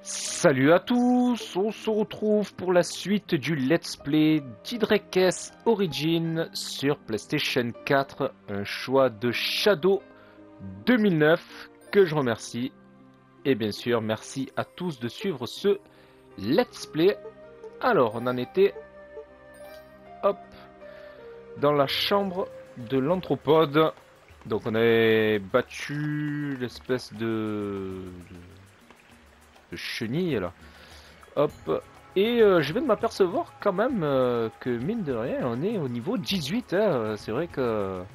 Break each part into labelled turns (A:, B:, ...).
A: Salut à tous, on se retrouve pour la suite du Let's Play d'Hydrekes Origin sur PlayStation 4, un choix de Shadow 2009 que je remercie. Et bien sûr, merci à tous de suivre ce Let's Play. Alors, on en était, hop, dans la chambre de l'anthropode. Donc on avait battu l'espèce de chenille là. Hop. Et je viens de m'apercevoir quand même que mine de rien, on est au niveau 18. Hein. C'est vrai que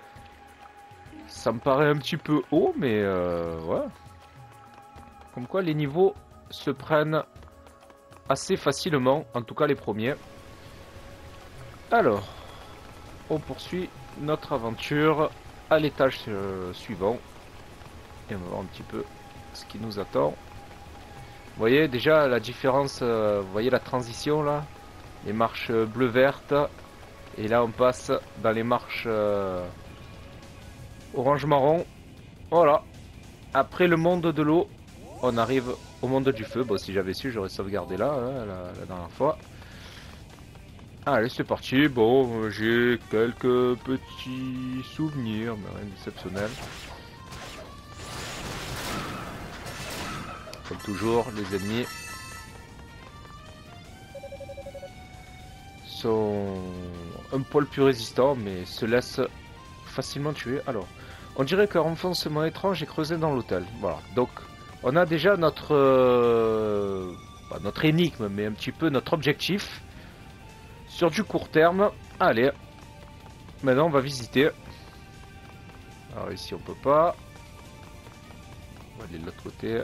A: ça me paraît un petit peu haut, mais ouais. Comme quoi les niveaux se prennent assez facilement, en tout cas les premiers. Alors, on poursuit notre aventure à l'étage suivant. Et on va voir un petit peu ce qui nous attend. Vous voyez déjà la différence, vous voyez la transition là, les marches bleu-verte, et là on passe dans les marches orange-marron. Voilà, après le monde de l'eau, on arrive au monde du feu. Bon, si j'avais su, j'aurais sauvegardé là, hein, la dernière fois. Allez, c'est parti. Bon, j'ai quelques petits souvenirs, mais rien d'exceptionnel. Comme toujours, les ennemis sont un poil plus résistants, mais se laissent facilement tuer. Alors, on dirait qu'un renfoncement étrange est creusé dans l'hôtel. Voilà, donc on a déjà notre notre énigme, mais un petit peu notre objectif sur du court terme. Allez, maintenant on va visiter. Alors ici on peut pas. On va aller de l'autre côté.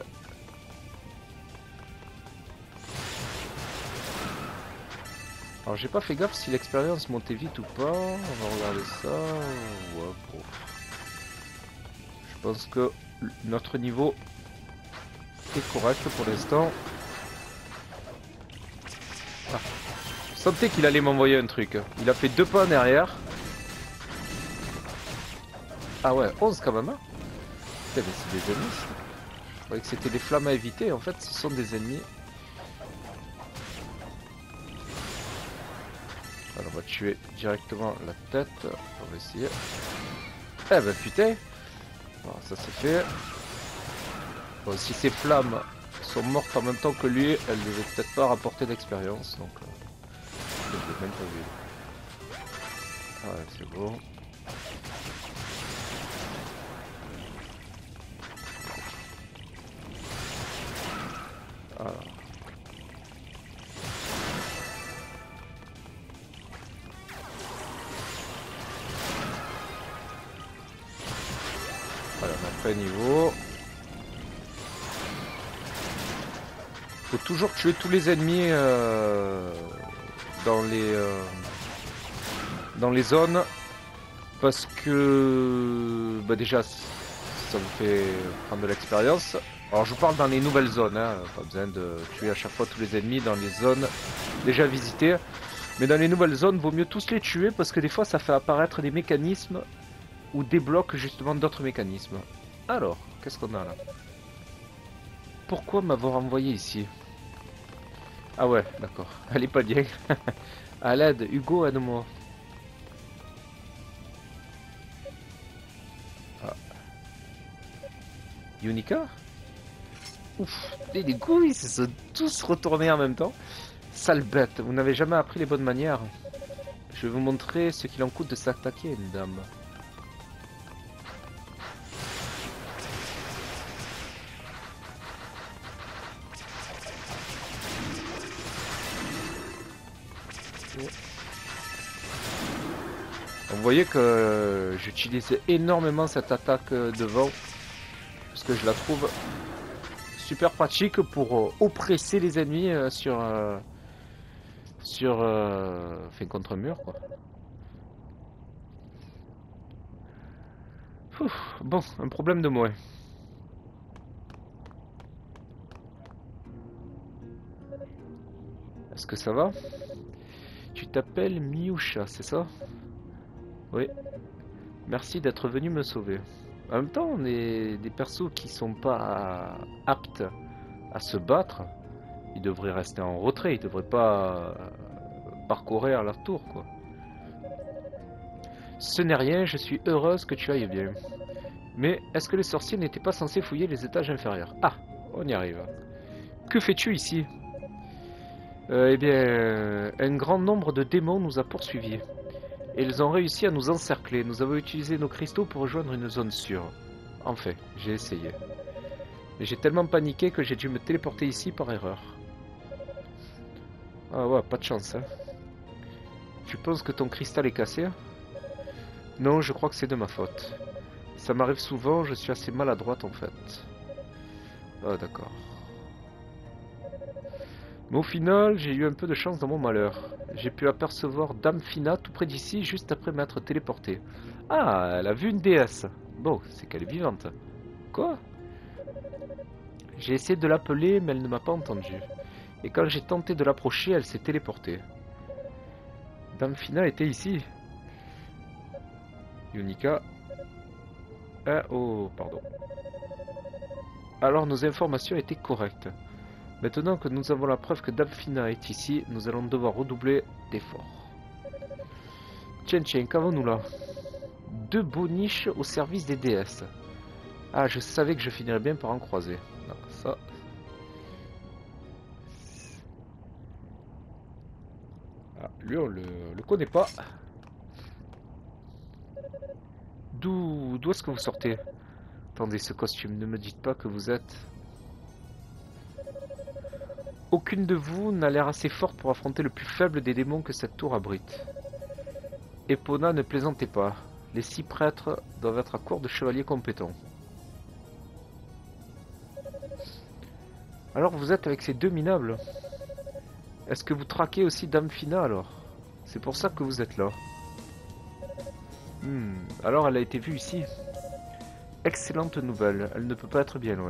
A: Alors j'ai pas fait gaffe si l'expérience montait vite ou pas. On va regarder ça. Ouais, bon. Je pense que notre niveau est correct pour l'instant. Ah. Je sentais qu'il allait m'envoyer un truc. Il a fait 2 pas en arrière. Ah ouais, 11 quand même. Hein. Putain, mais c'est des ennemis. Je croyais que c'était des flammes à éviter. En fait, ce sont des ennemis. Alors on va tuer directement la tête. On va essayer. Eh ben putain. Alors, ça c'est fait. Bon, si ces flammes sont mortes en même temps que lui, elles ne devaient peut-être pas rapporter d'expérience. Donc je l'ai même pas vu. Ah ouais, c'est bon. Alors. Voilà, on a fait un niveau. Faut toujours tuer tous les ennemis dans les zones parce que bah déjà ça vous fait prendre de l'expérience. Alors je vous parle dans les nouvelles zones, hein, pas besoin de tuer à chaque fois tous les ennemis dans les zones déjà visitées. Mais dans les nouvelles zones, vaut mieux tous les tuer parce que des fois ça fait apparaître des mécanismes ou débloque justement d'autres mécanismes. Alors, qu'est-ce qu'on a là? Pourquoi m'avoir envoyé ici? Ah ouais, d'accord. Elle est pas bien. À l'aide, Hugo, aide-moi. Ah. Unica? Ouf, les couilles, ils se sont tous retournés en même temps. Sale bête, vous n'avez jamais appris les bonnes manières. Je vais vous montrer ce qu'il en coûte de s'attaquer à une dame. Vous voyez que j'utilise énormément cette attaque devant parce que je la trouve super pratique pour oppresser les ennemis enfin, contre mur quoi. Ouf, bon, un problème de moins. Est-ce que ça va? Tu t'appelles Miusha, c'est ça? Oui. Merci d'être venu me sauver. En même temps, on est des persos qui sont pas aptes à se battre, ils devraient rester en retrait, ils devraient pas parcourir leur tour, quoi. Ce n'est rien, je suis heureuse que tu ailles bien. Mais est-ce que les sorciers n'étaient pas censés fouiller les étages inférieurs? Ah, on y arrive. Que fais-tu ici? Eh bien, un grand nombre de démons nous a poursuivis. Et ils ont réussi à nous encercler. Nous avons utilisé nos cristaux pour rejoindre une zone sûre. Enfin, j'ai essayé. Mais j'ai tellement paniqué que j'ai dû me téléporter ici par erreur. Ah ouais, pas de chance, hein. Tu penses que ton cristal est cassé? Non, je crois que c'est de ma faute. Ça m'arrive souvent, je suis assez maladroite en fait. Ah d'accord. Mais au final, j'ai eu un peu de chance dans mon malheur. J'ai pu apercevoir Dame Fina tout près d'ici, juste après m'être téléporté. Ah, elle a vu une déesse. Bon, c'est qu'elle est vivante. Quoi? J'ai essayé de l'appeler, mais elle ne m'a pas entendu. Et quand j'ai tenté de l'approcher, elle s'est téléportée. Dame Fina était ici. Yunika. Ah, oh, pardon. Alors nos informations étaient correctes. Maintenant que nous avons la preuve que Dame Fina est ici, nous allons devoir redoubler d'efforts. Tiens, tiens, qu'avons-nous là? 2 boniches au service des déesses. Ah, je savais que je finirais bien par en croiser. Non, ça... Ah, lui, on le connaît pas. D'où est-ce que vous sortez? Attendez, ce costume, ne me dites pas que vous êtes... Aucune de vous n'a l'air assez forte pour affronter le plus faible des démons que cette tour abrite. Epona, ne plaisantez pas. Les 6 prêtres doivent être à court de chevaliers compétents. Alors vous êtes avec ces 2 minables. Est-ce que vous traquez aussi Dame Fina alors? C'est pour ça que vous êtes là. Alors elle a été vue ici. Excellente nouvelle, elle ne peut pas être bien loin.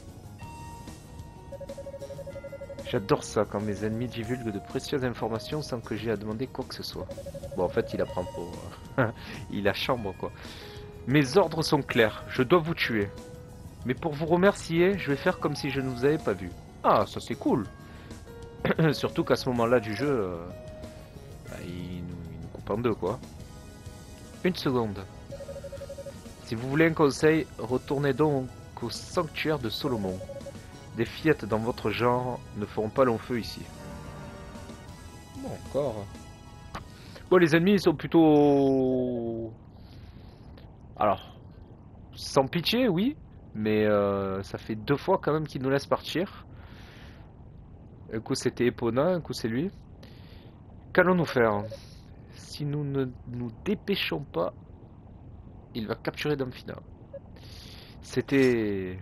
A: J'adore ça quand mes ennemis divulguent de précieuses informations sans que j'aie à demander quoi que ce soit. Bon, en fait, il apprend pas. Il a chambre, quoi. Mes ordres sont clairs, je dois vous tuer. Mais pour vous remercier, je vais faire comme si je ne vous avais pas vu. Ah, ça c'est cool. Surtout qu'à ce moment-là du jeu, il nous coupe en 2, quoi. Une seconde. Si vous voulez un conseil, retournez donc au sanctuaire de Solomon. Des fillettes dans votre genre ne feront pas long feu ici. Bon, encore. Bon, les ennemis ils sont plutôt... Alors, sans pitié, oui. Mais ça fait 2 fois quand même qu'ils nous laissent partir. Un coup c'était Epona, un coup c'est lui. Qu'allons-nous faire? Si nous ne nous dépêchons pas, il va capturer Dame Fina. C'était...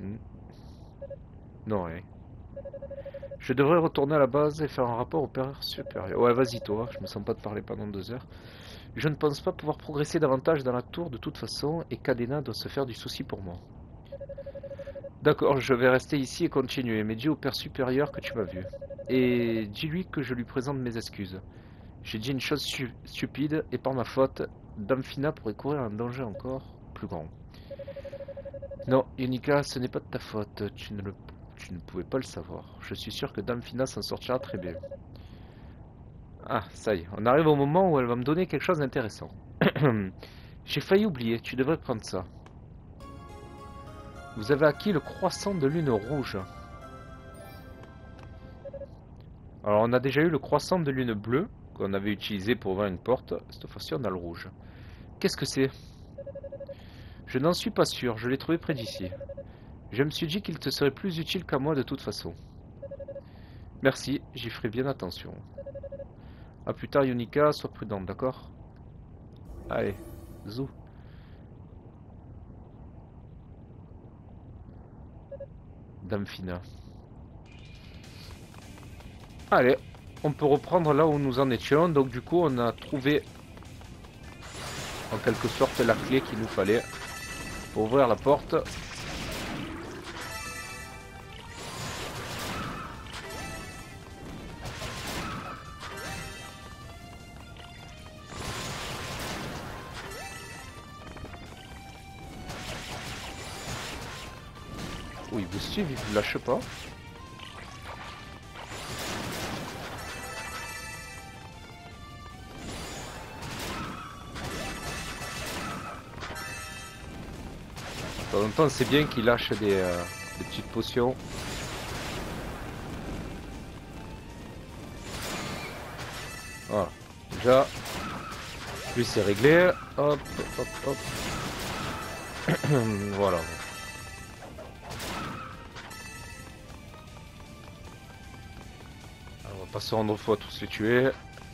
A: Non, rien. Je devrais retourner à la base et faire un rapport au père supérieur. Ouais, vas-y toi, je me sens pas de parler pendant 2 heures. Je ne pense pas pouvoir progresser davantage dans la tour de toute façon, et Cadena doit se faire du souci pour moi. D'accord, je vais rester ici et continuer, mais dis au père supérieur que tu m'as vu. Et dis-lui que je lui présente mes excuses. J'ai dit une chose stupide, et par ma faute, Dame Fina pourrait courir un danger encore plus grand. Non, Yunika, ce n'est pas de ta faute, tu ne pouvais pas le savoir. Je suis sûr que Dame Fina s'en sortira très bien. Ah, ça y est, on arrive au moment où elle va me donner quelque chose d'intéressant. J'ai failli oublier, tu devrais prendre ça. Vous avez acquis le croissant de lune rouge. Alors on a déjà eu le croissant de lune bleue, qu'on avait utilisé pour ouvrir une porte. Cette fois-ci on a le rouge. Qu'est-ce que c'est? Je n'en suis pas sûr, je l'ai trouvé près d'ici. Je me suis dit qu'il te serait plus utile qu'à moi de toute façon. Merci, j'y ferai bien attention. A plus tard Yunika, sois prudente, d'accord? Allez, zou. Dame Fina. Allez, on peut reprendre là où nous en étions. Donc du coup, on a trouvé en quelque sorte la clé qu'il nous fallait pour ouvrir la porte. Oui, il vous suit, il vous lâche pas. même temps, c'est bien qu'il lâche des petites potions. Voilà. Déjà, lui c'est réglé. Hop, hop, hop. Voilà. Alors, on va pas se rendre fou à tous les tuer.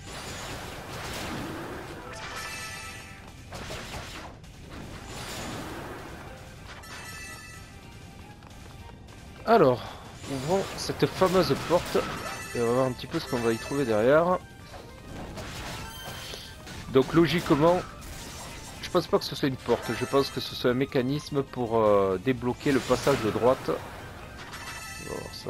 A: Alors, ouvrons cette fameuse porte et on va voir un petit peu ce qu'on va y trouver derrière. Donc logiquement, je pense pas que ce soit une porte, je pense que ce soit un mécanisme pour débloquer le passage de droite. On va voir ça.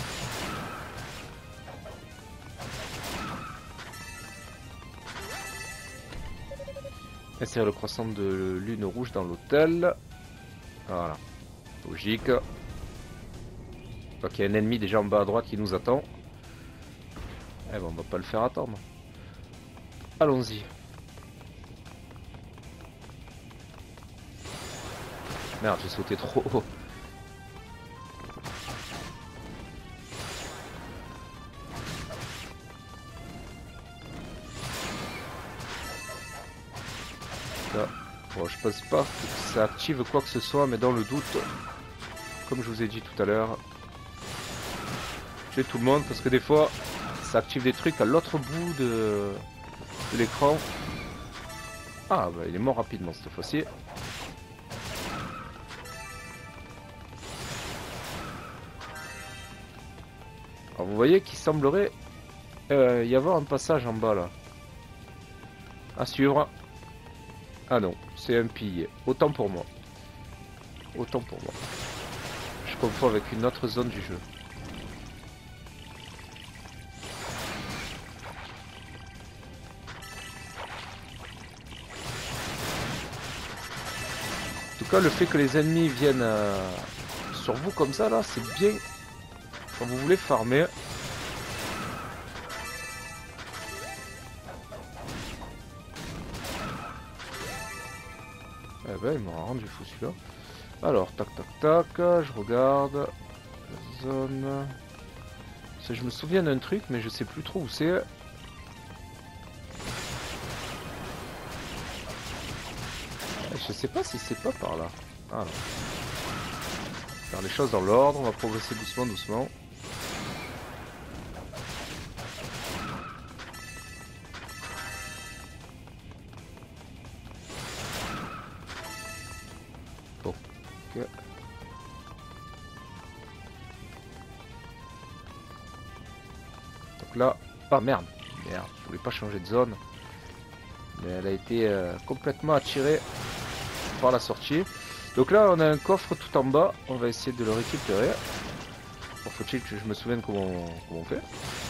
A: Insérer le croissant de lune rouge dans l'hôtel. Voilà, logique. Donc il y a un ennemi déjà en bas à droite qui nous attend. Eh ben on va pas le faire attendre. Allons-y. Merde, j'ai sauté trop haut. Là. Bon, je pense pas que ça active quoi que ce soit, mais dans le doute, comme je vous ai dit tout à l'heure, tuer tout le monde parce que des fois ça active des trucs à l'autre bout de l'écran. Ah bah il est mort rapidement cette fois-ci. Alors vous voyez qu'il semblerait y avoir un passage en bas là. À suivre. Ah non, c'est un pilier. Autant pour moi. Autant pour moi. Je confonds avec une autre zone du jeu. En tout cas, le fait que les ennemis viennent sur vous comme ça, là, c'est bien quand vous voulez farmer. Eh ben, il m'a rendu fou celui-là. Alors, tac, tac, tac, je regarde. Zone. Je me souviens d'un truc, mais je sais plus trop où c'est. Je sais pas si c'est pas par là. Ah non. Faire les choses dans l'ordre, on va progresser doucement, doucement. Bon. Ok. Donc là... Ah merde. Merde, je voulais pas changer de zone. Mais elle a été complètement attirée par la sortie. Donc là on a un coffre tout en bas, on va essayer de le récupérer. Bon, faut-il que je me souvienne comment on fait.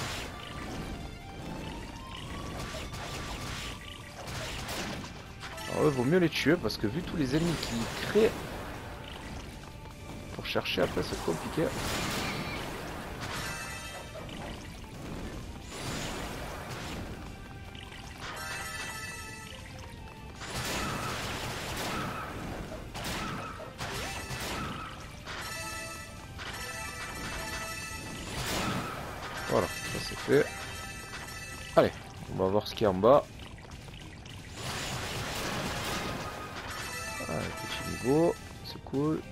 A: Alors il vaut mieux les tuer parce que vu tous les ennemis qui créent, pour chercher après c'est compliqué. Voilà, ça c'est fait. Allez, on va voir ce qu'il y a en bas. Allez, petit niveau, c'est cool.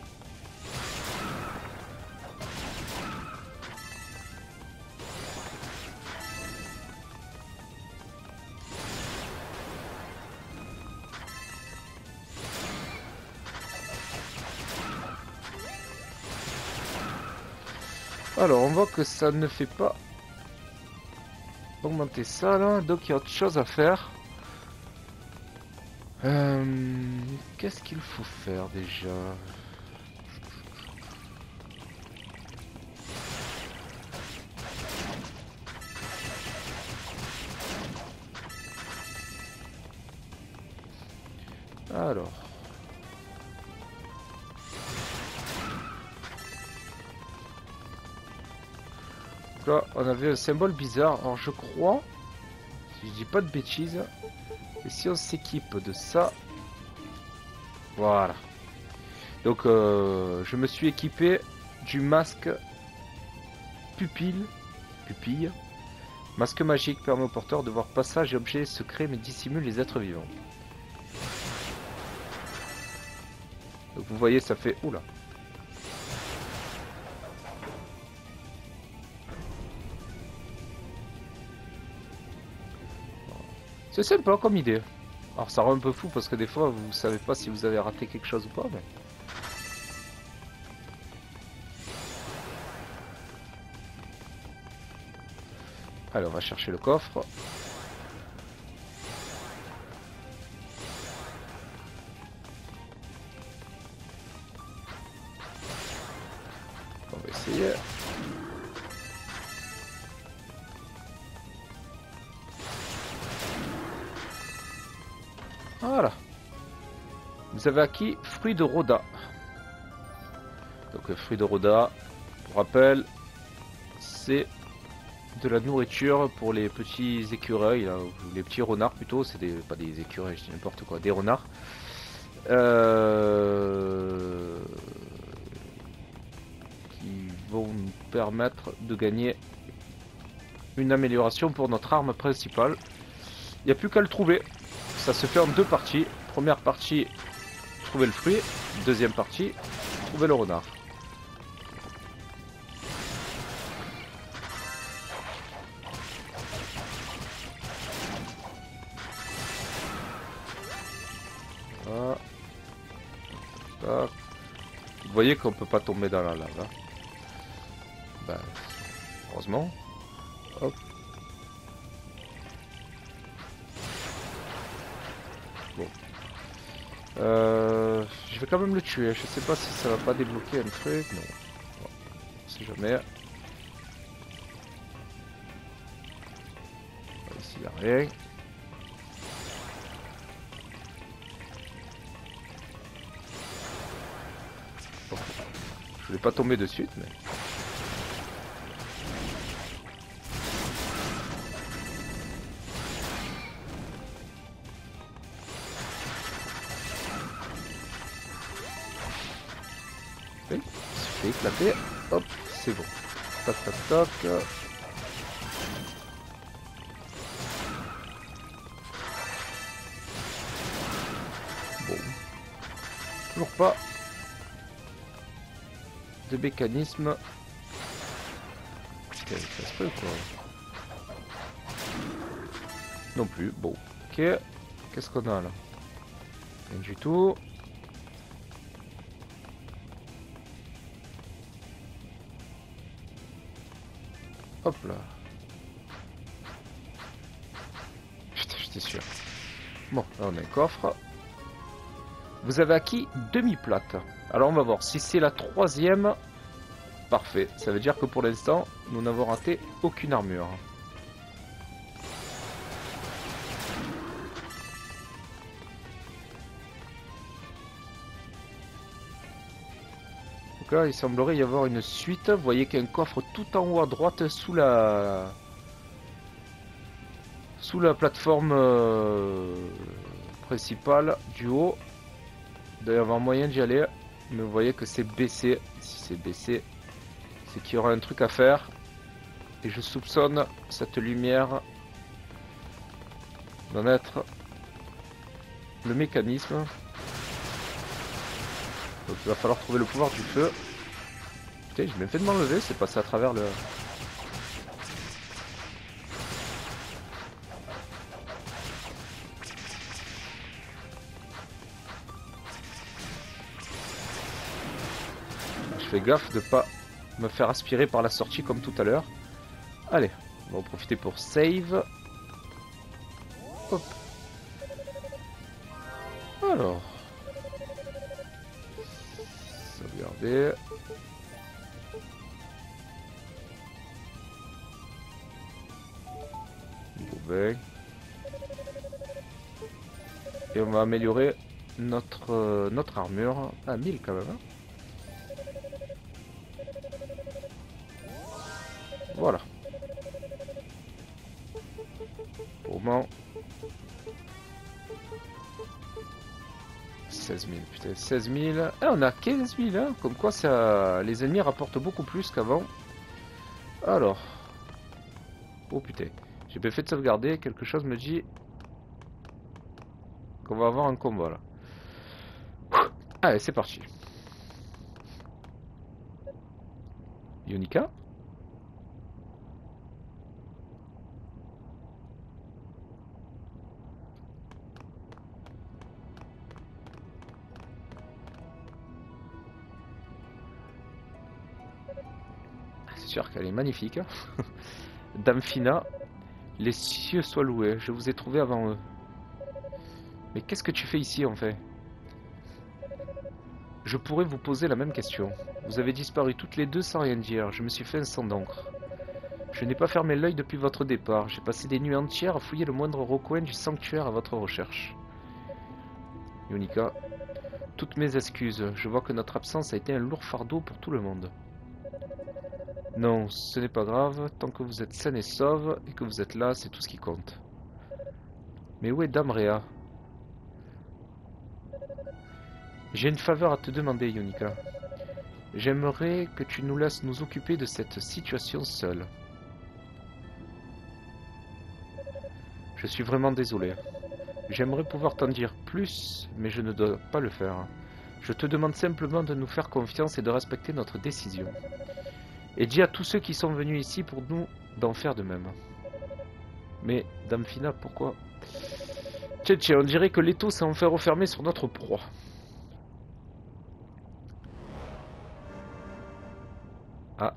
A: Alors on voit que ça ne fait pas augmenter ça là, donc il y a autre chose à faire. Qu'est-ce qu'il faut faire déjà? Alors. Là, on avait un symbole bizarre. Alors je crois, si je dis pas de bêtises, et si on s'équipe de ça, voilà. Donc je me suis équipé du masque pupille. Masque magique permet au porteur de voir passage et objets secrets mais dissimule les êtres vivants. Donc vous voyez, ça fait... Oula. C'est sympa comme idée. Alors ça rend un peu fou parce que des fois vous savez pas si vous avez raté quelque chose ou pas. Mais... Allez, on va chercher le coffre. On va essayer. Voilà. Vous avez acquis fruit de Roda. Donc fruit de Roda, pour rappel, c'est de la nourriture pour les petits écureuils, là, ou les petits renards plutôt, c'est pas des écureuils, je dis n'importe quoi, des renards. Qui vont nous permettre de gagner une amélioration pour notre arme principale. Il n'y a plus qu'à le trouver. Ça se fait en deux parties. Première partie, trouver le fruit. Deuxième partie, trouver le renard. Voilà. Vous voyez qu'on peut pas tomber dans la lave. Hein. Ben, heureusement. Hop. Bon. Je vais quand même le tuer. Je sais pas si ça va pas débloquer un truc. Non. Bon. Si jamais. Ici, il n'y a rien. Bon. Je voulais pas tomber de suite, mais... Il se fait éclater. Hop, c'est bon. Toc, toc, toc. Bon. Toujours pas de mécanisme. Ça se peut quoi. Non plus. Bon. Ok. Qu'est-ce qu'on a là? Rien du tout. Hop là. Putain, j'étais sûr. Bon, là on a un coffre. Vous avez acquis demi-plate. Alors on va voir si c'est la troisième. Parfait. Ça veut dire que pour l'instant, nous n'avons raté aucune armure. Donc là, il semblerait y avoir une suite. Vous voyez qu'il y a un coffre tout en haut à droite sous la plateforme principale du haut. Il doit y avoir moyen d'y aller. Mais vous voyez que c'est baissé. Si c'est baissé, c'est qu'il y aura un truc à faire. Et je soupçonne cette lumière d'en être le mécanisme. Donc il va falloir trouver le pouvoir du feu. Putain, j'ai bien fait de m'enlever, c'est passé à travers le... Je fais gaffe de pas me faire aspirer par la sortie comme tout à l'heure. Allez, on va en profiter pour save. Hop. Alors. Sauvegarder. Bon. Et on va améliorer notre armure à 1000 quand même. Hein. Voilà. Pour le moment, c'est 16 000, putain, 16 000. Ah, on a 15 000, hein. Comme quoi ça, les ennemis rapportent beaucoup plus qu'avant. Alors. Oh putain. J'ai bien fait de sauvegarder. Quelque chose me dit qu'on va avoir un combat là. Allez, c'est parti. Ionica? C'est sûr qu'elle est magnifique. Hein. Dame Fina, les cieux soient loués. Je vous ai trouvé avant eux. Mais qu'est-ce que tu fais ici en fait? Je pourrais vous poser la même question. Vous avez disparu toutes les deux sans rien dire. Je me suis fait un sang d'encre. Je n'ai pas fermé l'œil depuis votre départ. J'ai passé des nuits entières à fouiller le moindre recoin du sanctuaire à votre recherche. Ionica, toutes mes excuses. Je vois que notre absence a été un lourd fardeau pour tout le monde. Non, ce n'est pas grave. Tant que vous êtes saine et sauve et que vous êtes là, c'est tout ce qui compte. Mais où est Dame Réa? J'ai une faveur à te demander, Ionica. J'aimerais que tu nous laisses nous occuper de cette situation seule. Je suis vraiment désolé. J'aimerais pouvoir t'en dire plus, mais je ne dois pas le faire. Je te demande simplement de nous faire confiance et de respecter notre décision. Et dis à tous ceux qui sont venus ici pour nous d'en faire de même. Mais, Dame Fina, pourquoi? Tiens, on dirait que l'étau s'est enfin refermé sur notre proie. Ah.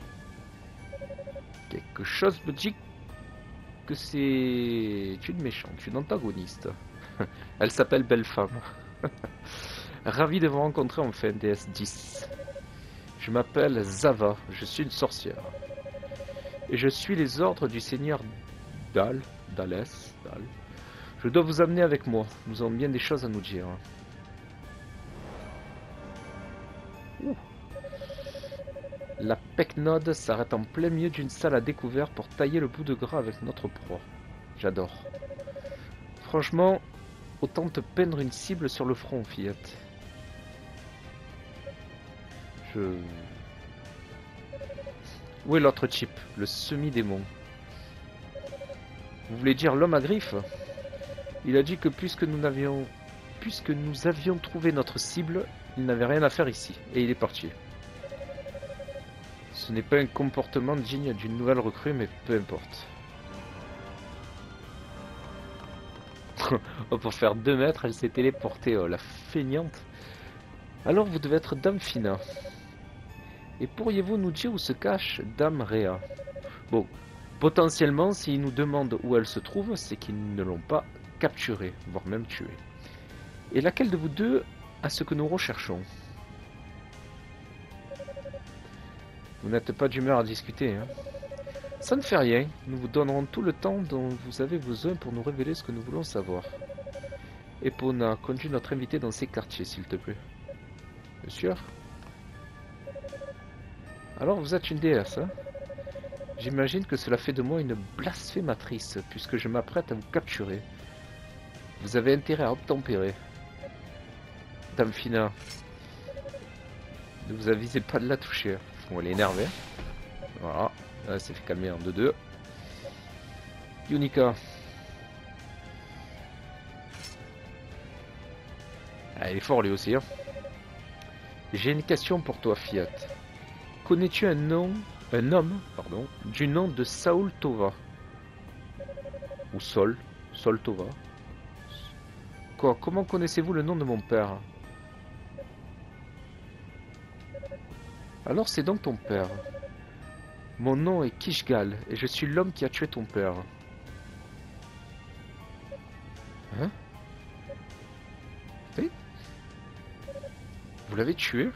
A: Quelque chose me dit que c'est une méchante, une antagoniste. Elle s'appelle Belle Femme. Ravi de vous rencontrer enfin, déesse 10. Je m'appelle Zava, je suis une sorcière. Et je suis les ordres du seigneur Dal. Je dois vous amener avec moi, nous avons bien des choses à nous dire. Ouh. La Pecnode s'arrête en plein milieu d'une salle à découvert pour tailler le bout de gras avec notre proie. J'adore. Franchement, autant te peindre une cible sur le front, fillette. Où est l'autre type? Le semi-démon. Vous voulez dire l'homme à griffes? Il a dit que puisque nous avions trouvé notre cible, il n'avait rien à faire ici. Et il est parti. Ce n'est pas un comportement digne d'une nouvelle recrue, mais peu importe. Oh, pour faire 2 mètres, elle s'est téléportée, oh, la feignante. Alors vous devez être Dame Fina. Et pourriez-vous nous dire où se cache Dame Réa? Bon, potentiellement, s'ils nous demandent où elle se trouve, c'est qu'ils ne l'ont pas capturée, voire même tuée. Et laquelle de vous deux a ce que nous recherchons? Vous n'êtes pas d'humeur à discuter, hein? Ça ne fait rien, nous vous donnerons tout le temps dont vous avez besoin pour nous révéler ce que nous voulons savoir. Epona, conduis notre invité dans ces quartiers, s'il te plaît. Bien sûr. Alors vous êtes une déesse, hein? J'imagine que cela fait de moi une blasphématrice, puisque je m'apprête à vous capturer. Vous avez intérêt à obtempérer. Dame Fina, ne vous avisez pas de la toucher. Bon, elle est énervée. Voilà, elle s'est fait calmer en 2-2. Ionica. Ah, il est fort lui aussi. Hein. J'ai une question pour toi, Fiat. Connais-tu un homme, du nom de Saul Tova? Ou Sol Tova. Quoi? Comment connaissez-vous le nom de mon père? Alors c'est donc ton père. Mon nom est Kishgal, et je suis l'homme qui a tué ton père. Hein? Oui? Vous l'avez tué?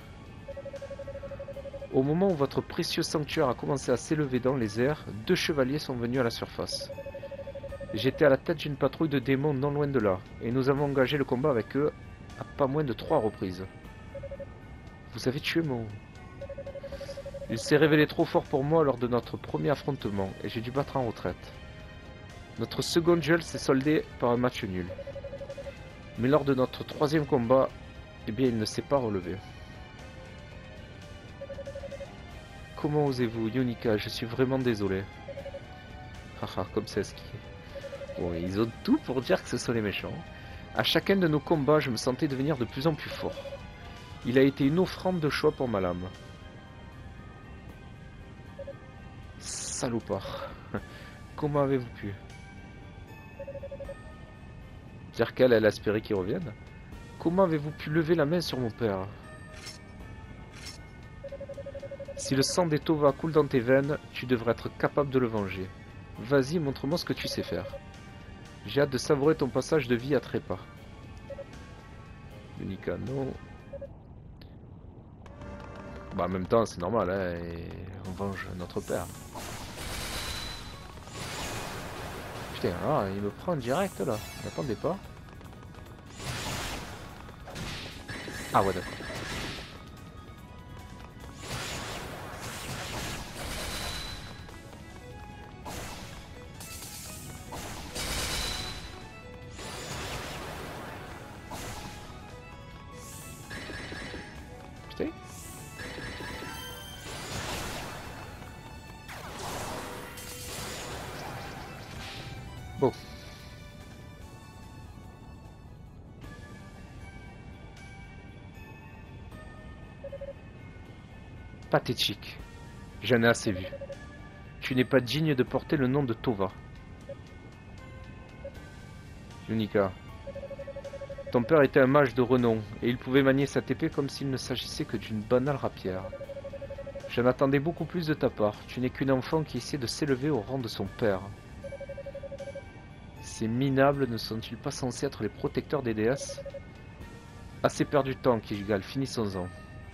A: Au moment où votre précieux sanctuaire a commencé à s'élever dans les airs, 2 chevaliers sont venus à la surface. J'étais à la tête d'une patrouille de démons non loin de là, et nous avons engagé le combat avec eux à pas moins de 3 reprises. Vous avez tué mon... Il s'est révélé trop fort pour moi lors de notre premier affrontement, et j'ai dû battre en retraite. Notre second duel s'est soldé par un match nul. Mais lors de notre 3e combat, Eh bien, il ne s'est pas relevé. Comment osez-vous, Yunika? Je suis vraiment désolé. Haha, comme c'est ce qui est. Bon, ils ont tout pour dire que ce sont les méchants. À chacun de nos combats, je me sentais devenir de plus en plus fort. Il a été une offrande de choix pour ma lame. Salopard. Comment avez-vous pu? Dire qu'elle, elle espérait qu'il revienne. Comment avez-vous pu lever la main sur mon père? Si le sang des Tova coule dans tes veines, tu devrais être capable de le venger. Vas-y, montre-moi ce que tu sais faire. J'ai hâte de savourer ton passage de vie à trépas. Unica, non. Bah, en même temps, c'est normal, hein, et on venge notre père. Putain, ah, il me prend en direct là. N'attendez pas. Ah ouais, d'accord. Putain. Bon. Pathétique. J'en ai assez vu. Tu n'es pas digne de porter le nom de Tova. Unica. Ton père était un mage de renom, et il pouvait manier sa épée comme s'il ne s'agissait que d'une banale rapière. J'en attendais beaucoup plus de ta part. Tu n'es qu'une enfant qui essaie de s'élever au rang de son père. Ces minables ne sont-ils pas censés être les protecteurs des déesses? Assez perdu de temps, Kijgal, finissons-en.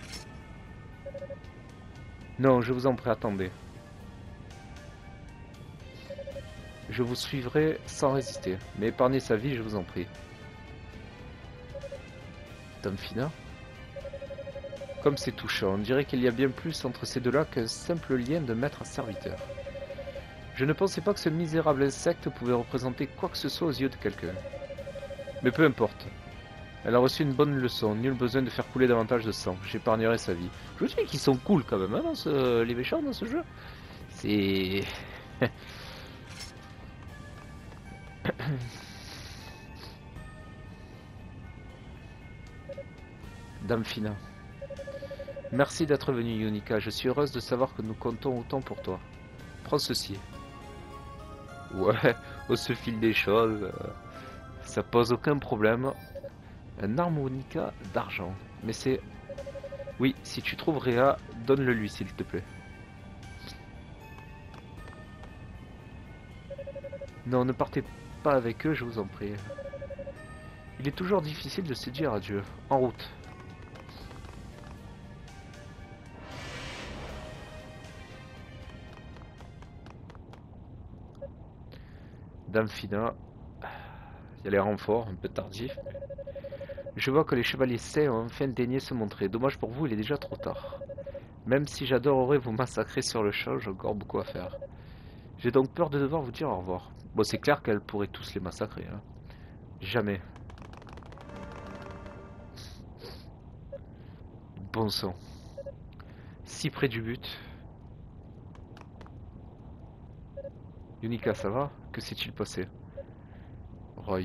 A: Non, je vous en prie, attendez. Je vous suivrai sans résister, mais épargnez sa vie, je vous en prie. Damphina? Comme c'est touchant, on dirait qu'il y a bien plus entre ces deux-là qu'un simple lien de maître à serviteur. Je ne pensais pas que ce misérable insecte pouvait représenter quoi que ce soit aux yeux de quelqu'un. Mais peu importe. Elle a reçu une bonne leçon, nul besoin de faire couler davantage de sang. J'épargnerai sa vie. Je vous dis qu'ils sont cool quand même, hein, les méchants dans ce jeu. C'est... Damphina. Merci d'être venu, Yunika. Je suis heureuse de savoir que nous comptons autant pour toi. Prends ceci. Ouais, au ce fil des choses, ça pose aucun problème. Un harmonica d'argent. Mais c'est... Oui, si tu trouves Réa, donne-le lui s'il te plaît. Non, ne partez pas avec eux, je vous en prie. Il est toujours difficile de se dire adieu. En route. Damphina. Il y a les renforts, un peu tardifs. Je vois que les chevaliers sains ont enfin daigné se montrer. Dommage pour vous, il est déjà trop tard. Même si j'adorerais vous massacrer sur le champ, j'ai encore beaucoup à faire. J'ai donc peur de devoir vous dire au revoir. Bon, c'est clair qu'elle pourrait tous les massacrer. Hein. Jamais. Bon sang. Si près du but. Yunika, ça va? Que s'est-il passé? Roy.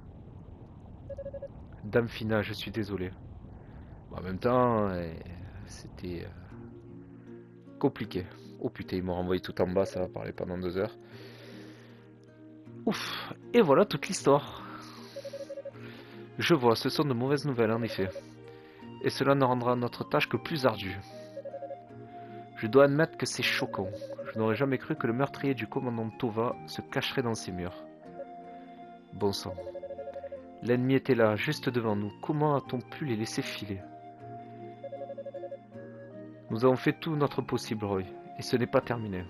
A: Damphina, je suis désolé. Bon, en même temps, c'était compliqué. Oh putain, ils m'ont renvoyé tout en bas, ça va parler pendant 2 heures. Ouf, et voilà toute l'histoire. Je vois, ce sont de mauvaises nouvelles en effet. Et cela ne rendra notre tâche que plus ardue. Je dois admettre que c'est choquant. Je n'aurais jamais cru que le meurtrier du commandant Tova se cacherait dans ces murs. Bon sang. L'ennemi était là, juste devant nous. Comment a-t-on pu les laisser filer? Nous avons fait tout notre possible, Roy. Et ce n'est pas terminé.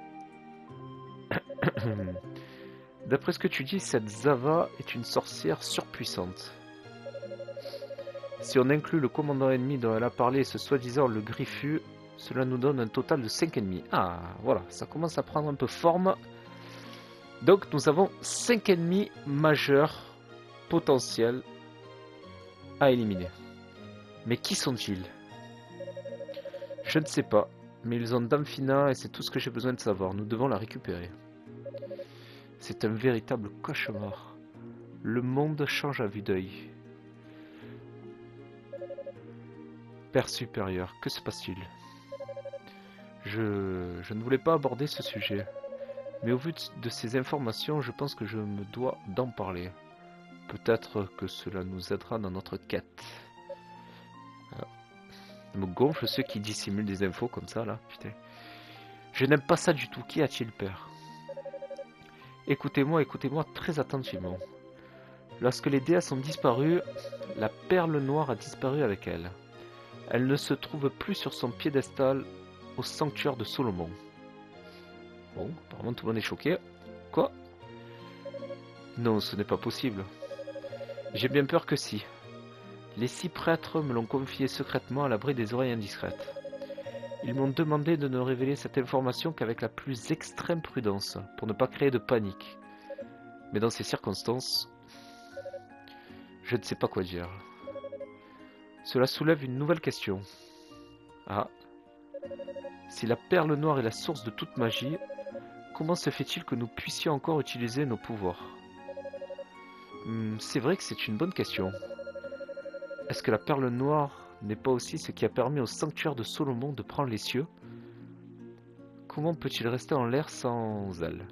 A: D'après ce que tu dis, cette Zava est une sorcière surpuissante. Si on inclut le commandant ennemi dont elle a parlé et ce soi-disant le Griffu, cela nous donne un total de 5 ennemis. Ah, voilà, ça commence à prendre un peu forme. Donc nous avons 5 ennemis majeurs potentiels à éliminer. Mais qui sont-ils? Je ne sais pas, mais ils ont Damphina et c'est tout ce que j'ai besoin de savoir. Nous devons la récupérer. C'est un véritable cauchemar. Le monde change à vue d'œil. Père supérieur, que se passe-t-il? Je ne voulais pas aborder ce sujet, mais au vu de ces informations, je pense que je me dois d'en parler. Peut-être que cela nous aidera dans notre quête. Ah. Ça me gonfle ceux qui dissimulent des infos comme ça, là, putain. Je n'aime pas ça du tout. Qu'y a-t-il, père? Écoutez-moi très attentivement. Lorsque les déesses ont disparu, la perle noire a disparu avec elle. Elle ne se trouve plus sur son piédestal au sanctuaire de Solomon. Bon, apparemment tout le monde est choqué. Quoi? Non, ce n'est pas possible. J'ai bien peur que si. Les 6 prêtres me l'ont confié secrètement à l'abri des oreilles indiscrètes. Ils m'ont demandé de ne révéler cette information qu'avec la plus extrême prudence, pour ne pas créer de panique. Mais dans ces circonstances, je ne sais pas quoi dire. Cela soulève une nouvelle question. Ah. Si la perle noire est la source de toute magie, comment se fait-il que nous puissions encore utiliser nos pouvoirs? C'est vrai que c'est une bonne question. Est-ce que la perle noire n'est pas aussi ce qui a permis au sanctuaire de Solomon de prendre les cieux? Comment peut-il rester en l'air sans elle?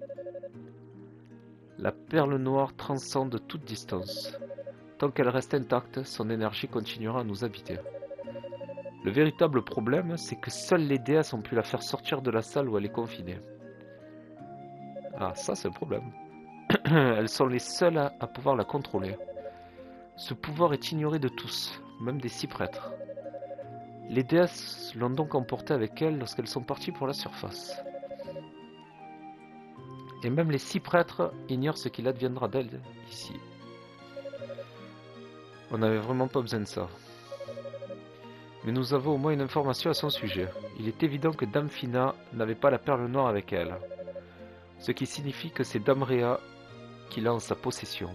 A: La perle noire transcende toute distance. Tant qu'elle reste intacte, son énergie continuera à nous habiter. Le véritable problème, c'est que seules les déesses ont pu la faire sortir de la salle où elle est confinée. Ah, ça c'est un problème. Elles sont les seules à pouvoir la contrôler. Ce pouvoir est ignoré de tous, même des 6 prêtres. Les déesses l'ont donc emporté avec elles lorsqu'elles sont parties pour la surface. Et même les 6 prêtres ignorent ce qu'il adviendra d'elles ici. On n'avait vraiment pas besoin de ça. Mais nous avons au moins une information à son sujet. Il est évident que Damphina n'avait pas la perle noire avec elle. Ce qui signifie que c'est Damrea qui l'a en sa possession.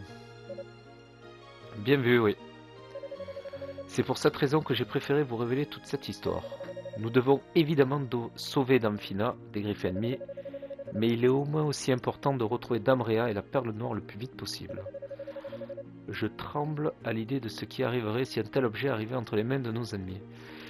A: Bien vu, oui. C'est pour cette raison que j'ai préféré vous révéler toute cette histoire. Nous devons évidemment sauver Damphina des griffes ennemies, mais il est au moins aussi important de retrouver Damrea et la perle noire le plus vite possible. Je tremble à l'idée de ce qui arriverait si un tel objet arrivait entre les mains de nos ennemis.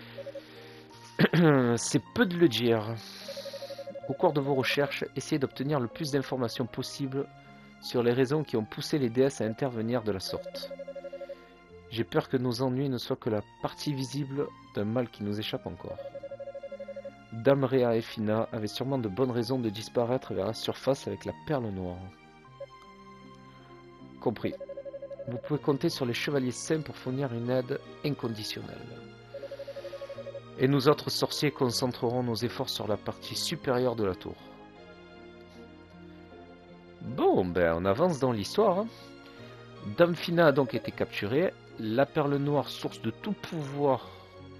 A: C'est peu de le dire. Au cours de vos recherches, essayez d'obtenir le plus d'informations possible sur les raisons qui ont poussé les déesses à intervenir de la sorte. J'ai peur que nos ennuis ne soient que la partie visible d'un mal qui nous échappe encore. Damrea et Fina avaient sûrement de bonnes raisons de disparaître vers la surface avec la perle noire. Compris. Vous pouvez compter sur les chevaliers saints pour fournir une aide inconditionnelle. Et nous autres sorciers concentrerons nos efforts sur la partie supérieure de la tour. Bon, ben on avance dans l'histoire. Damphina a donc été capturée. La perle noire, source de tout pouvoir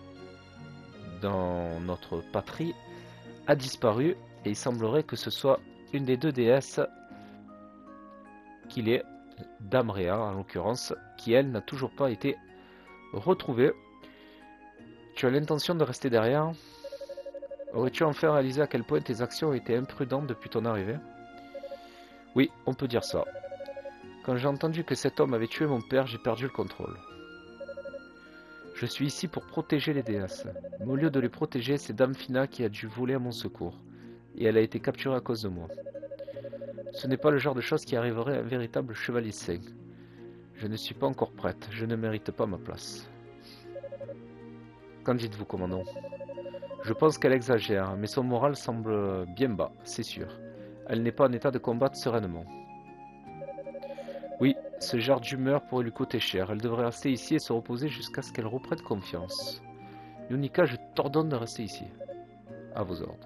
A: dans notre patrie, a disparu. Et il semblerait que ce soit une des 2 déesses qu'il est, Damrea en l'occurrence, qui elle n'a toujours pas été retrouvée. Tu as l'intention de rester derrière? Aurais-tu enfin réalisé à quel point tes actions ont été imprudentes depuis ton arrivée? Oui, on peut dire ça. Quand j'ai entendu que cet homme avait tué mon père, j'ai perdu le contrôle. Je suis ici pour protéger les déesses. Mais au lieu de les protéger, c'est Damphina qui a dû voler à mon secours. Et elle a été capturée à cause de moi. Ce n'est pas le genre de chose qui arriverait à un véritable chevalier saint. Je ne suis pas encore prête, je ne mérite pas ma place. Qu'en dites-vous, commandant? Je pense qu'elle exagère, mais son moral semble bien bas, c'est sûr. Elle n'est pas en état de combattre sereinement. Oui, ce genre d'humeur pourrait lui coûter cher. Elle devrait rester ici et se reposer jusqu'à ce qu'elle reprenne confiance. Yunika, je t'ordonne de rester ici. À vos ordres.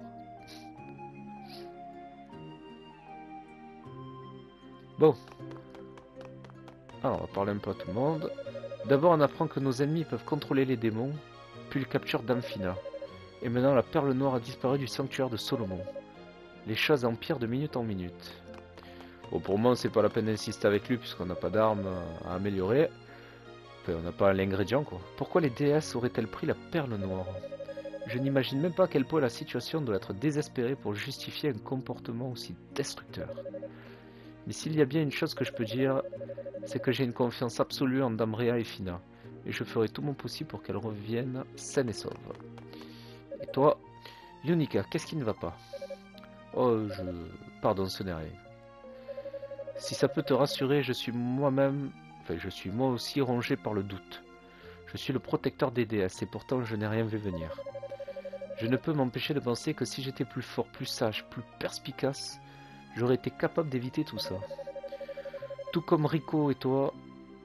A: Bon. Alors, on va parler un peu à tout le monde. D'abord, on apprend que nos ennemis peuvent contrôler les démons, puis ils capturent Damphina. Et maintenant, la perle noire a disparu du sanctuaire de Solomon. Les choses empirent de minute en minute. Bon, pour moi, c'est pas la peine d'insister avec lui, puisqu'on n'a pas d'armes à améliorer. Enfin, on n'a pas l'ingrédient quoi. Pourquoi les déesses auraient-elles pris la perle noire? Je n'imagine même pas à quel point la situation doit être désespérée pour justifier un comportement aussi destructeur. Mais s'il y a bien une chose que je peux dire, c'est que j'ai une confiance absolue en Dame Rhea et Fina. Et je ferai tout mon possible pour qu'elles reviennent saines et sauves. Et toi, Lionika, qu'est-ce qui ne va pas? Oh, Pardon, ce n'est rien. Si ça peut te rassurer, je suis moi aussi rongé par le doute. Je suis le protecteur des déesses et pourtant je n'ai rien vu venir. Je ne peux m'empêcher de penser que si j'étais plus fort, plus sage, plus perspicace, j'aurais été capable d'éviter tout ça. Tout comme Rico et toi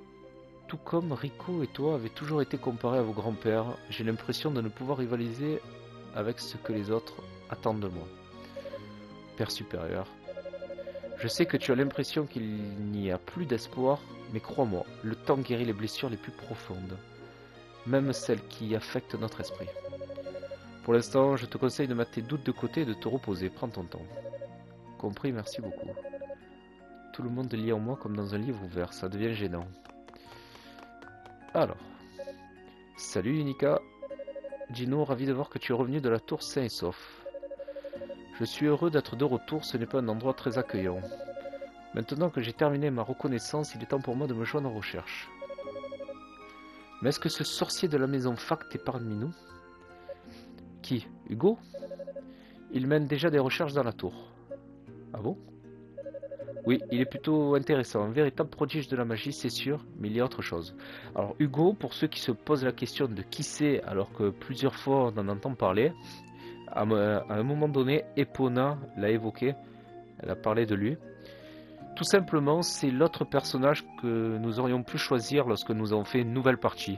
A: avaient toujours été comparés à vos grands-pères, j'ai l'impression de ne pouvoir rivaliser avec ce que les autres attendent de moi. Père supérieur, je sais que tu as l'impression qu'il n'y a plus d'espoir, mais crois-moi, le temps guérit les blessures les plus profondes, même celles qui affectent notre esprit. Pour l'instant, je te conseille de mettre tes doutes de côté et de te reposer. Prends ton temps. Compris, merci beaucoup. Tout le monde lit en moi comme dans un livre ouvert, ça devient gênant. Alors. Salut Unica. Gino, ravi de voir que tu es revenu de la tour sain et sauf. Je suis heureux d'être de retour, ce n'est pas un endroit très accueillant. Maintenant que j'ai terminé ma reconnaissance, il est temps pour moi de me joindre aux recherches. Mais est-ce que ce sorcier de la maison Fact est parmi nous? Qui? Hugo? Il mène déjà des recherches dans la tour. Ah bon? Oui, il est plutôt intéressant, un véritable prodige de la magie, c'est sûr, mais il y a autre chose. Alors Hugo, pour ceux qui se posent la question de qui c'est, alors que plusieurs fois on en entend parler, à un moment donné, Epona l'a évoqué, elle a parlé de lui. Tout simplement, c'est l'autre personnage que nous aurions pu choisir lorsque nous avons fait une nouvelle partie.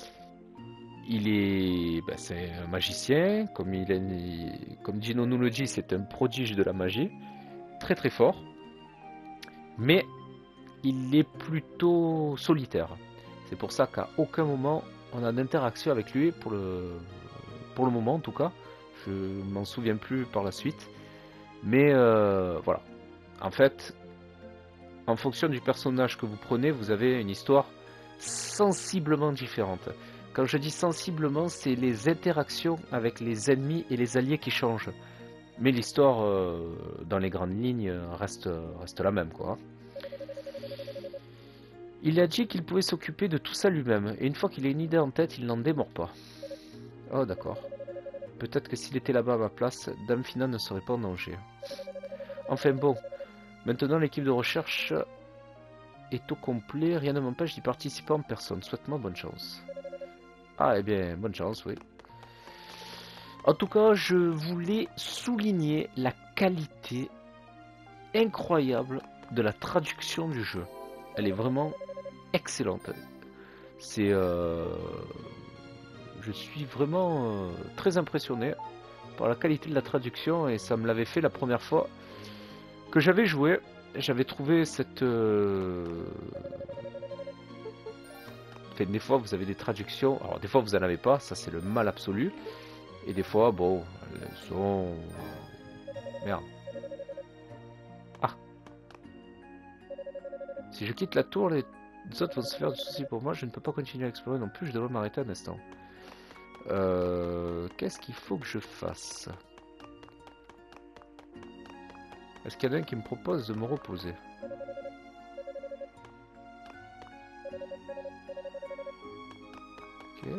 A: C'est un magicien, comme Gino nous le dit, c'est un prodige de la magie, très très fort, mais il est plutôt solitaire. C'est pour ça qu'à aucun moment on a d'interaction avec lui, pour le moment en tout cas. Je m'en souviens plus par la suite, mais voilà. En fait, en fonction du personnage que vous prenez, vous avez une histoire sensiblement différente. Quand je dis sensiblement, c'est les interactions avec les ennemis et les alliés qui changent. Mais l'histoire, dans les grandes lignes, reste la même, quoi. Il a dit qu'il pouvait s'occuper de tout ça lui-même, et une fois qu'il a une idée en tête, il n'en démord pas. Oh d'accord. Peut-être que s'il était là-bas à ma place, Dame Fina ne serait pas en danger. Enfin bon, maintenant l'équipe de recherche est au complet, rien ne m'empêche d'y participer en personne. Souhaite-moi bonne chance. Ah, eh bien, bonne chance, oui. En tout cas, je voulais souligner la qualité incroyable de la traduction du jeu. Elle est vraiment excellente. Je suis vraiment très impressionné par la qualité de la traduction, et ça me l'avait fait la première fois que j'avais joué. J'avais trouvé cette... Enfin, des fois vous avez des traductions, alors des fois vous en avez pas, ça c'est le mal absolu. Et des fois, bon, elles sont... Merde. Ah. Si je quitte la tour, les autres vont se faire du souci pour moi. Je ne peux pas continuer à explorer non plus, je devrais m'arrêter un instant. Qu'est-ce qu'il faut que je fasse? Est-ce qu'il y en a un qui me propose de me reposer? Ok.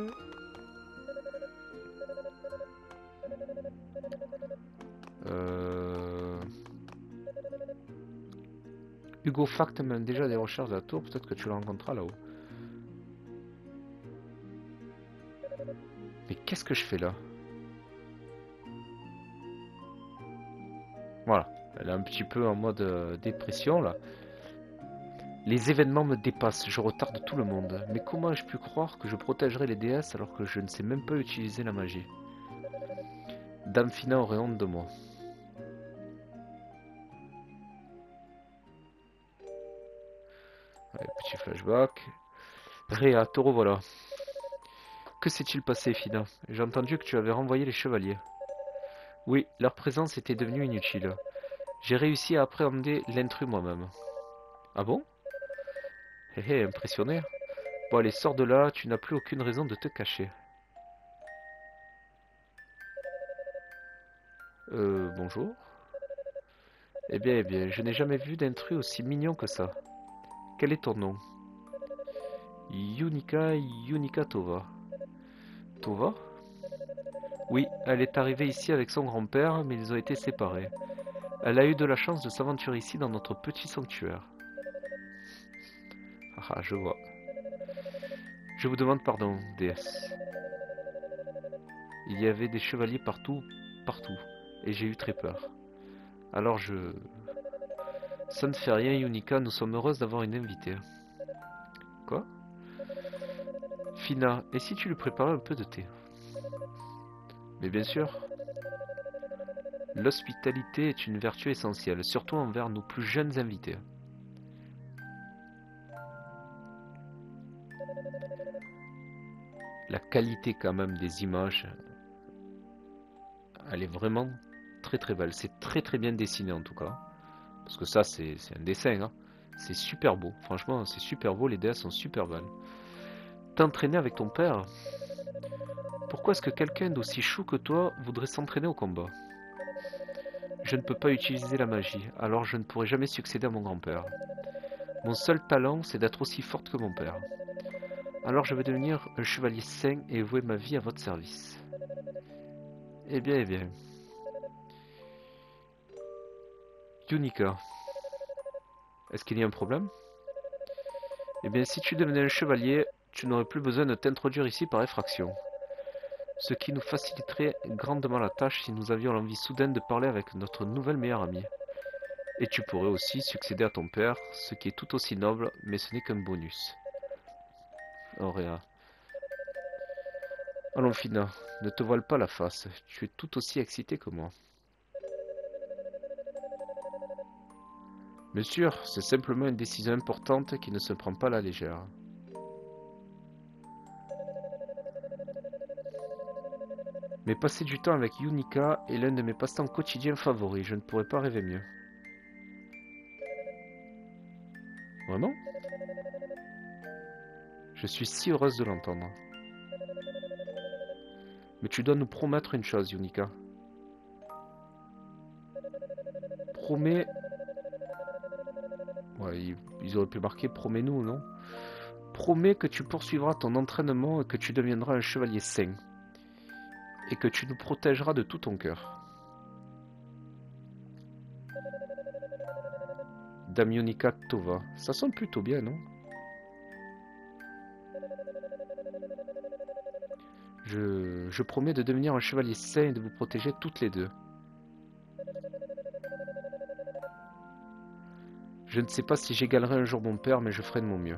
A: Hugo Fact mène déjà des recherches à la tour, peut-être que tu le rencontreras là-haut. Mais qu'est-ce que je fais là? Voilà, elle est un petit peu en mode dépression là. Les événements me dépassent, je retarde tout le monde. Mais comment ai-je pu croire que je protégerais les déesses alors que je ne sais même pas utiliser la magie? Dame Fina aurait honte de moi. Allez, petit flashback. Rhea, te revoilà. Que s'est-il passé, Fina? J'ai entendu que tu avais renvoyé les chevaliers. Oui, leur présence était devenue inutile. J'ai réussi à appréhender l'intrus moi-même. Ah bon? Hé hé, impressionné. Bon allez, sors de là, tu n'as plus aucune raison de te cacher. Bonjour. Eh bien, je n'ai jamais vu d'intrus aussi mignon que ça. Quel est ton nom? Yunika Tova. Tova? Oui, elle est arrivée ici avec son grand-père, mais ils ont été séparés. Elle a eu de la chance de s'aventurer ici dans notre petit sanctuaire. Ah, je vois. Je vous demande pardon, déesse. Il y avait des chevaliers partout, partout, et j'ai eu très peur. Alors je... Ça ne fait rien, Yunika, nous sommes heureuses d'avoir une invitée. Quoi? Fina, et si tu lui préparais un peu de thé? Mais bien sûr, l'hospitalité est une vertu essentielle, surtout envers nos plus jeunes invités. La qualité quand même des images, elle est vraiment très très belle. C'est très très bien dessiné en tout cas. Parce que ça c'est un dessin, hein. C'est super beau, franchement c'est super beau, les déesses sont super belles. T'entraîner avec ton père? Pourquoi est-ce que quelqu'un d'aussi chou que toi voudrait s'entraîner au combat? Je ne peux pas utiliser la magie, alors je ne pourrai jamais succéder à mon grand-père. Mon seul talent, c'est d'être aussi forte que mon père. Alors je vais devenir un chevalier saint et vouer ma vie à votre service. Eh bien, eh bien. Yunika, est-ce qu'il y a un problème? Eh bien, si tu devenais un chevalier, tu n'aurais plus besoin de t'introduire ici par effraction. Ce qui nous faciliterait grandement la tâche si nous avions l'envie soudaine de parler avec notre nouvelle meilleure amie. Et tu pourrais aussi succéder à ton père, ce qui est tout aussi noble, mais ce n'est qu'un bonus. Auréa. Allons, Fina, ne te voile pas la face, tu es tout aussi excitée que moi. Bien sûr, c'est simplement une décision importante qui ne se prend pas à la légère. Mais passer du temps avec Yunika est l'un de mes passe-temps quotidiens favoris, je ne pourrais pas rêver mieux. Vraiment? Je suis si heureuse de l'entendre. Mais tu dois nous promettre une chose, Yunika. Promets... Ouais, ils auraient pu marquer promets-nous, non? Promets que tu poursuivras ton entraînement et que tu deviendras un chevalier saint. Et que tu nous protégeras de tout ton cœur. Dame Yunika Tova. Ça sonne plutôt bien, non? Je promets de devenir un chevalier saint et de vous protéger toutes les deux. Je ne sais pas si j'égalerai un jour mon père, mais je ferai de mon mieux.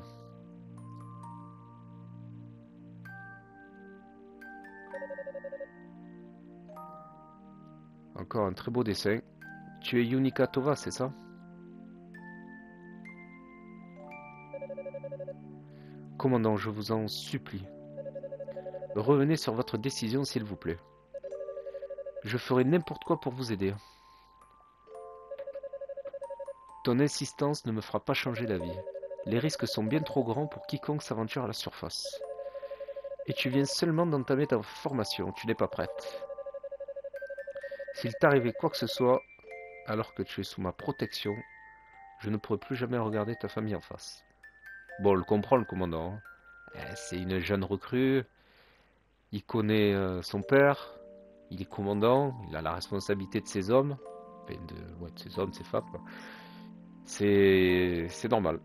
A: Encore un très beau dessin. Tu es Yunika Tova, c'est ça? Commandant, je vous en supplie. Revenez sur votre décision, s'il vous plaît. Je ferai n'importe quoi pour vous aider. Ton insistance ne me fera pas changer d'avis. Les risques sont bien trop grands pour quiconque s'aventure à la surface. Et tu viens seulement d'entamer ta formation, tu n'es pas prête. S'il t'arrivait quoi que ce soit, alors que tu es sous ma protection, je ne pourrai plus jamais regarder ta famille en face. Bon, on le comprend, le commandant, hein. C'est une jeune recrue, il connaît son père, il est commandant, il a la responsabilité de ses hommes, enfin de ses hommes, ses femmes, quoi. C'est normal.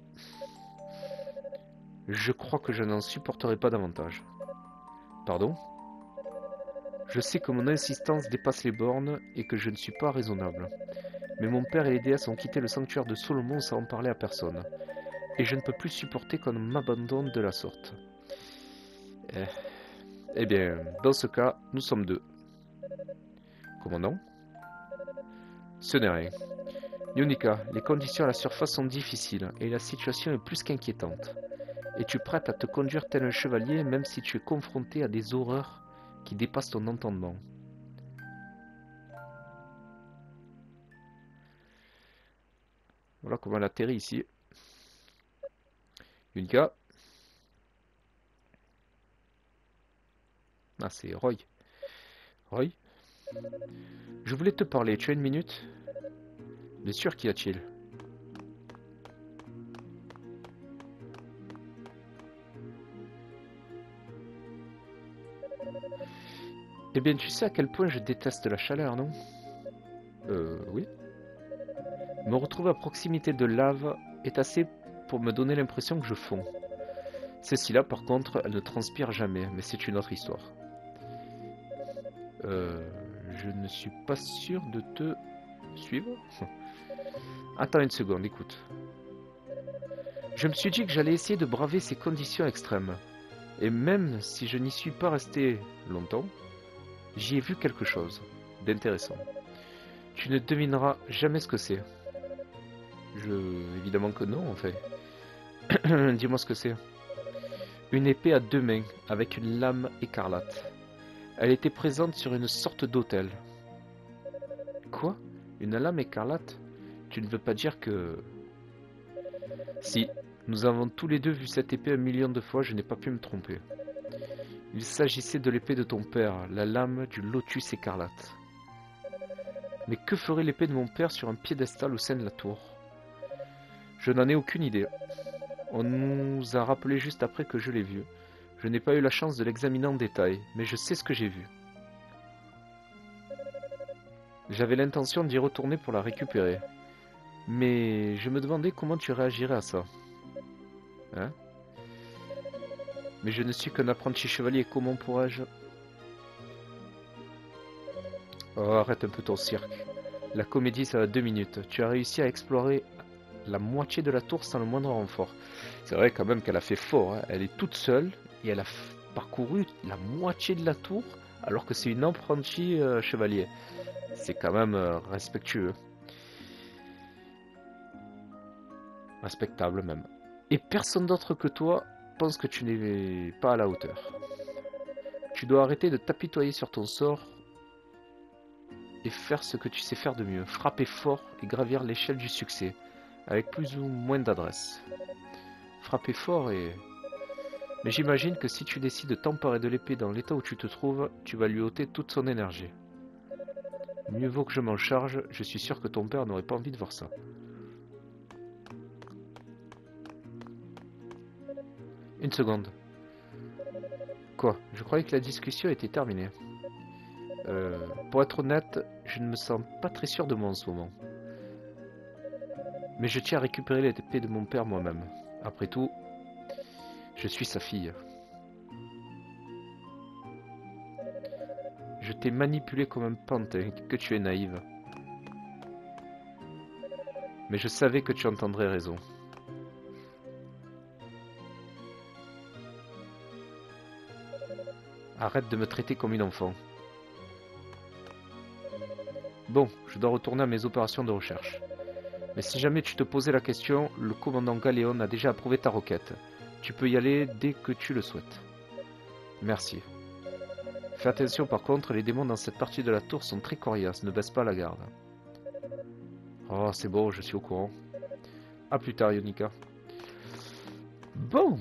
A: Je crois que je n'en supporterai pas davantage. Pardon? Je sais que mon insistance dépasse les bornes et que je ne suis pas raisonnable. Mais mon père et les déesses ont quitté le sanctuaire de Solomon sans en parler à personne. Et je ne peux plus supporter qu'on m'abandonne de la sorte. Eh, eh bien, dans ce cas, nous sommes deux. Commandant? Ce n'est rien. Yunika, les conditions à la surface sont difficiles et la situation est plus qu'inquiétante. Es-tu prête à te conduire tel un chevalier même si tu es confronté à des horreurs qui dépassent ton entendement? Voilà comment elle atterrit ici. Yunika, Ah, c'est Roy. Roy? Je voulais te parler, tu as une minute? Bien sûr, qu'y a-t-il? Eh bien, tu sais à quel point je déteste la chaleur, non? Oui. Me retrouver à proximité de lave est assez pour me donner l'impression que je fonds. Cécile-là, par contre, elle ne transpire jamais, mais c'est une autre histoire. Je ne suis pas sûr de te suivre. Attends une seconde, écoute. Je me suis dit que j'allais essayer de braver ces conditions extrêmes. Et même si je n'y suis pas resté longtemps, j'y ai vu quelque chose d'intéressant. Tu ne devineras jamais ce que c'est. Évidemment que non, en fait. Dis-moi ce que c'est. Une épée à deux mains, avec une lame écarlate. Elle était présente sur une sorte d'autel. Quoi? Une lame écarlate? Tu ne veux pas dire que... Si, nous avons tous les deux vu cette épée 1 million de fois, je n'ai pas pu me tromper. Il s'agissait de l'épée de ton père, la lame du lotus écarlate. Mais que ferait l'épée de mon père sur un piédestal au sein de la tour? Je n'en ai aucune idée. On nous a rappelé juste après que je l'ai vu. Je n'ai pas eu la chance de l'examiner en détail, mais je sais ce que j'ai vu. J'avais l'intention d'y retourner pour la récupérer. Mais je me demandais comment tu réagirais à ça. Hein? Mais je ne suis qu'un apprenti chevalier, comment pourrais-je... Oh, arrête un peu ton cirque. La comédie, ça va 2 minutes. Tu as réussi à explorer la moitié de la tour sans le moindre renfort. C'est vrai quand même qu'elle a fait fort. Hein. Elle est toute seule et elle a parcouru la moitié de la tour alors que c'est une apprentie chevalier. C'est quand même respectueux. Respectable même. Et personne d'autre que toi pense que tu n'es pas à la hauteur. Tu dois arrêter de t'apitoyer sur ton sort et faire ce que tu sais faire de mieux. Frapper fort et gravir l'échelle du succès, avec plus ou moins d'adresse. Frapper fort et... Mais j'imagine que si tu décides de t'emparer de l'épée dans l'état où tu te trouves, tu vas lui ôter toute son énergie. Mieux vaut que je m'en charge, je suis sûr que ton père n'aurait pas envie de voir ça. Une seconde. Quoi? Je croyais que la discussion était terminée. Pour être honnête, je ne me sens pas très sûr de moi en ce moment. Mais je tiens à récupérer l'épée de mon père moi-même. Après tout, je suis sa fille. Je t'ai manipulé comme un pantin, que tu es naïve. Mais je savais que tu entendrais raison. Arrête de me traiter comme une enfant. Bon, je dois retourner à mes opérations de recherche. Mais si jamais tu te posais la question, le commandant Galéon a déjà approuvé ta requête. Tu peux y aller dès que tu le souhaites. Merci. Fais attention par contre, les démons dans cette partie de la tour sont très coriaces, ne baisse pas la garde. Oh, c'est bon, je suis au courant. A plus tard, Yonika. Bon.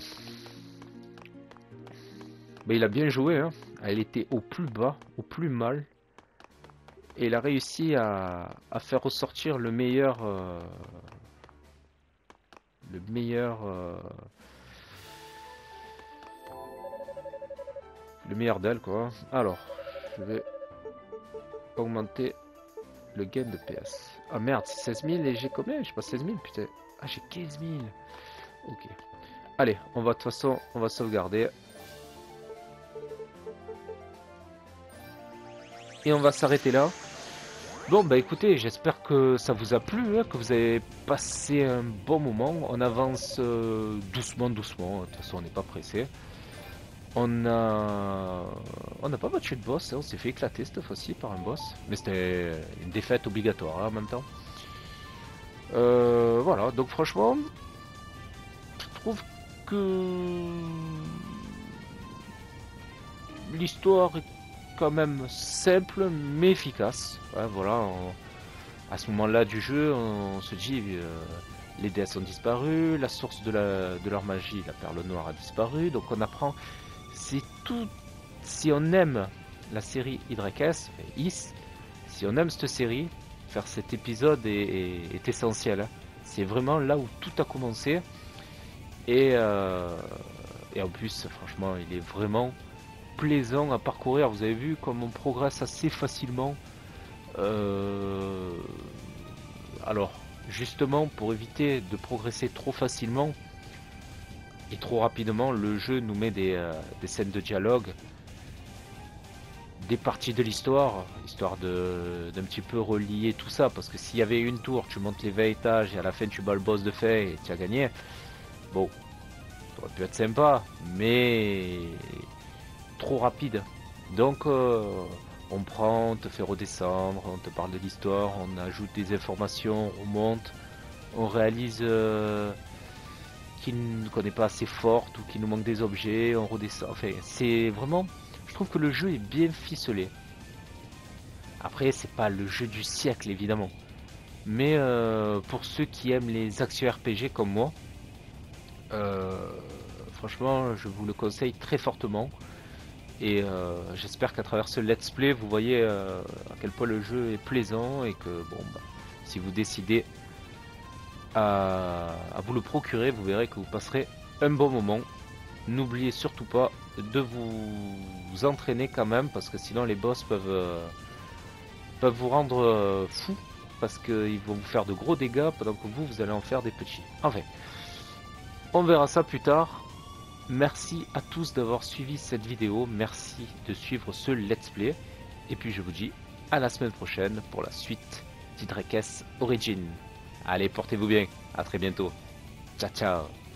A: Mais il a bien joué, hein. Elle était au plus bas, au plus mal. Et il a réussi à faire ressortir le meilleur... le meilleur d'elle, quoi. Alors, je vais augmenter le gain de PS. Ah merde, c'est 16 000 et j'ai combien? J'ai pas 16 000, putain. Ah, j'ai 15 000. Ok. Allez, on va de toute façon, on va sauvegarder. Et on va s'arrêter là. Bon, bah écoutez, j'espère que ça vous a plu, hein, que vous avez passé un bon moment. On avance doucement, doucement. De toute façon, on n'est pas pressé. On n'a pas battu de boss, hein. On s'est fait éclater cette fois-ci par un boss. Mais c'était une défaite obligatoire hein, en même temps. Voilà, donc franchement, je trouve que l'histoire est quand même simple mais efficace. Ouais, voilà, à ce moment-là du jeu, on se dit les déesses ont disparu, la source de leur magie, la perle noire, a disparu. Donc on apprend, c'est tout, si on aime la série YS, Is, si on aime cette série, faire cet épisode est essentiel. Hein. C'est vraiment là où tout a commencé. Et en plus, franchement, il est vraiment plaisant à parcourir. Vous avez vu comme on progresse assez facilement. Alors, justement, pour éviter de progresser trop facilement et trop rapidement, le jeu nous met des scènes de dialogue, des parties de l'histoire, histoire d'un petit peu relier tout ça. Parce que s'il y avait une tour, tu montes les 20 étages et à la fin tu bats le boss de fait et tu as gagné. Bon, ça aurait pu être sympa, mais trop rapide. Donc on prend, on te fait redescendre, on te parle de l'histoire, on ajoute des informations, on remonte, on réalise qu'on n'est pas assez forte ou qu'il nous manque des objets, on redescend. Enfin, c'est vraiment, je trouve que le jeu est bien ficelé. Après, c'est pas le jeu du siècle évidemment, mais pour ceux qui aiment les actions RPG comme moi, franchement, je vous le conseille très fortement. Et j'espère qu'à travers ce let's play, vous voyez à quel point le jeu est plaisant et que bon, bah, si vous décidez à vous le procurer, vous verrez que vous passerez un bon moment. N'oubliez surtout pas de vous entraîner quand même, parce que sinon les boss peuvent vous rendre fou, parce qu'ils vont vous faire de gros dégâts pendant que vous allez en faire des petits. Enfin, on verra ça plus tard. Merci à tous d'avoir suivi cette vidéo, merci de suivre ce let's play, et puis je vous dis à la semaine prochaine pour la suite d'YS Origin. Allez, portez-vous bien, à très bientôt, ciao ciao.